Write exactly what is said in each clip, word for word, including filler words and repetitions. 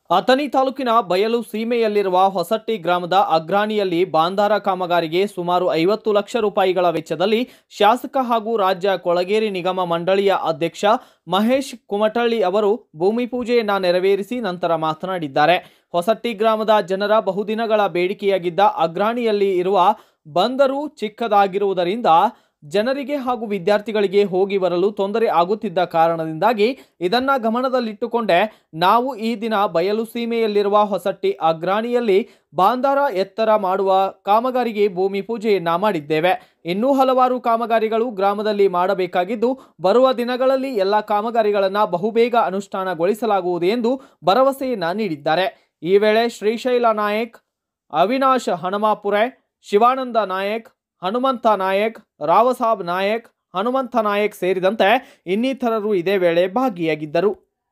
ಅಥಣಿ ತಾಲೂಕಿನ ಬಯಲು ಸೀಮೆಯಲ್ಲಿರುವ ಹೊಸಟ್ಟಿ ಗ್ರಾಮದ ಅಗ್ರಾಣಿಯಲ್ಲಿ ಬಾಂದಾರ ಕಾಮಗಾರಿಗೆ ಸುಮಾರು ಐವತ್ತು ಲಕ್ಷ ರೂಪಾಯಿಗಳ ವೆಚ್ಚದಲ್ಲಿ ಶಾಸಕ ಹಾಗೂ ರಾಜ್ಯ ಕೊಳಗೇರಿ ನಿಗಮ ಮಂಡಳಿಯ ಅಧ್ಯಕ್ಷ ಮಹೇಶ್ ಕುಮಟಳ್ಳಿ ಅವರು ಭೂಮಿ ಪೂಜೆಯನ್ನ ನೆರವೇರಿಸಿ ನಂತರ ಮಾತನಾಡಿದ್ದಾರೆ. ಹೊಸಟ್ಟಿ ಗ್ರಾಮದ ಜನರ ಬಹುದಿನಗಳ ಬೇಡಿಕೆಯಾಗಿದ್ದ ಅಗ್ರಾಣಿಯಲ್ಲಿ ಇರುವ ಬಂದರು ಚಿಕ್ಕದಾಗಿರುವುದರಿಂದ ಜನರಿಗೆ ಹಾಗೂ ವಿದ್ಯಾರ್ಥಿಗಳಿಗೆ ಹೋಗಿ ಬರಲು ತೊಂದರೆ ಆಗುತ್ತಿದ್ದ ಕಾರಣದಿಂದಾಗಿ ಇದನ್ನ ಗಮನದಲ್ಲಿಟ್ಟುಕೊಂಡೆ ನಾವು ಈ ದಿನ ಬಯಲು ಸೀಮೆಯಲ್ಲಿರುವ ಹೊಸಟ್ಟಿ ಅಗ್ರಾಣಿಯಲ್ಲಿ ಬಾಂದಾರ ಎತ್ತರ ಮಾಡುವ ಕಾಮಗಾರಿಗೆ ಭೂಮಿ ಪೂಜೆಯನ್ನ ಮಾಡಿದ್ದೇವೆ. ಇನ್ನೂ ಹಲವಾರು ಕಾಮಗಾರಿಗಳು ಗ್ರಾಮದಲ್ಲಿ ಮಾಡಬೇಕಾಗಿದ್ದು ಬರುವ ದಿನಗಳಲ್ಲಿ ಎಲ್ಲ ಕಾಮಗಾರಿಗಳನ್ನು ಬಹುಬೇಗ ಅನುಷ್ಠಾನಗೊಳಿಸಲಾಗುವುದು ಎಂದು ಭರವಸೆಯನ್ನ ನೀಡಿದ್ದಾರೆ. ಈ ವೇಳೆ ಶ್ರೀಶೈಲ ನಾಯಕ್, ಅವಿನಾಶ್ ಹಣಮಾಪುರೆ, ಶಿವಾನಂದ ನಾಯಕ್, ಹನುಮಂತ ನಾಯಕ್, ರಾವಸಾಬ್ ನಾಯಕ್, ಹನುಮಂತ ನಾಯಕ್ ಸೇರಿದಂತೆ ಇನ್ನಿತರರು ಇದೇ ವೇಳೆ ಭಾಗಿಯಾಗಿದ್ದರು.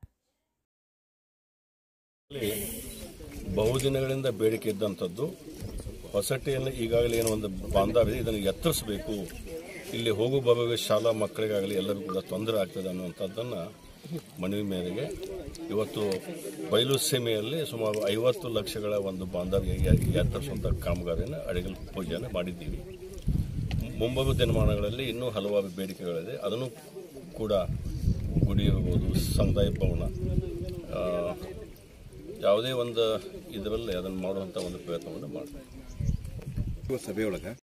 ಬಹುದಿನಗಳಿಂದ ಬೇಡಿಕೆ ಇದ್ದಂಥದ್ದು ಹೊಸಟ್ಟಿಯಲ್ಲಿ ಈಗಾಗಲೇ ಏನೋ ಒಂದು ಬಾಂದಾರ ಇದೆ, ಇದನ್ನು ಎತ್ತರಿಸಬೇಕು, ಇಲ್ಲಿ ಹೋಗು ಬರುವ ಶಾಲಾ ಮಕ್ಕಳಿಗಾಗಲಿ ಎಲ್ಲರಿಗೂ ಕೂಡ ತೊಂದರೆ ಆಗ್ತದೆ ಅನ್ನುವಂಥದ್ದನ್ನು ಮನವಿ ಮೇರೆಗೆ ಇವತ್ತು ಬಯಲು ಸೀಮೆಯಲ್ಲಿ ಸುಮಾರು ಐವತ್ತು ಲಕ್ಷಗಳ ಒಂದು ಬಾಂದಾರಿಗೆ ಎತ್ತರಿಸುವಂಥ ಕಾಮಗಾರಿಯನ್ನು ಅಡಿಗಲ್ ಪೂಜೆಯನ್ನು ಮಾಡಿದ್ದೀವಿ. ಮುಂಬರುವ ದಿನಮಾನಗಳಲ್ಲಿ ಇನ್ನೂ ಹಲವಾರು ಬೇಡಿಕೆಗಳಿದೆ, ಅದನ್ನು ಕೂಡ ಗುಡಿ ಇರ್ಬೋದು, ಸಮುದಾಯ ಭವನ, ಯಾವುದೇ ಒಂದು ಇದರಲ್ಲಿ ಅದನ್ನು ಮಾಡುವಂಥ ಒಂದು ಪ್ರಯತ್ನವನ್ನು ಮಾಡ್ತೀವಿ. ಸಭೆಯೊಳಗೆ